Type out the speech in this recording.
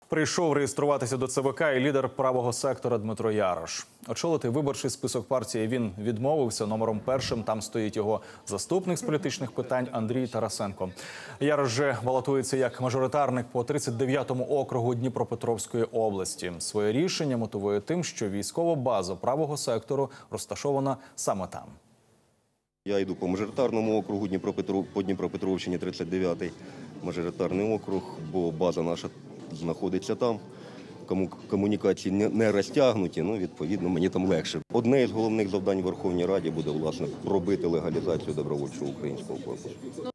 Прийшов реєструватися до ЦВК і лідер правого сектора Дмитро Ярош. Очолити виборчий список партії він відмовився. Номером першим там стоїть його заступник з політичних питань Андрій Тарасенко. Ярош же балотується як мажоритарник по 39-му округу Дніпропетровської області. Своє рішення мотивує тим, що військова база правого сектору розташована саме там. Я йду по мажоритарному округу по Дніпропетровщині, 39-й мажоритарний округ, бо база наша знаходиться там. Комунікації не розтягнуті, відповідно, мені там легше. Одне із головних завдань в Верховній Раді буде, власне, пробити легалізацію добровольчого українського корпусу.